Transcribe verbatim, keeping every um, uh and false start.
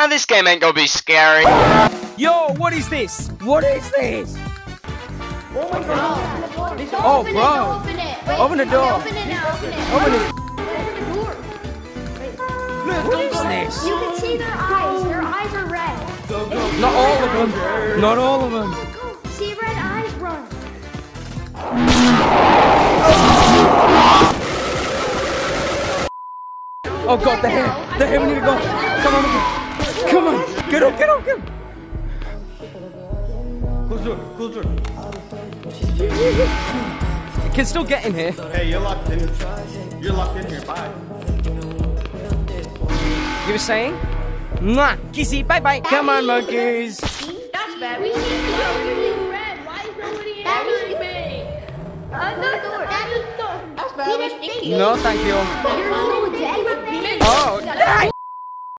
Nah, this game ain't gonna be scary. Yo, what is this? What is this? Oh my god. Oh, Open bro. It, open it. Wait, Open the door. Open it now. Open it. Open it. Open the door. What is this? You can see their eyes. Their eyes are red. Not all of them. Not all of them. Go. See red eyes, run. Oh god, the hair. The hair, we need to go. Come on, come on. Get up, get up, get up. Close the door, close the door. You can still get in here. Hey, you're locked in. You're locked in here. Bye. You were saying? Mwah, kissy, bye bye. Come on, monkeys. That's bad. We need to go. You're red. Why is nobody answering me? Another door. That's bad. No, thank you. You're so dead. Oh, die.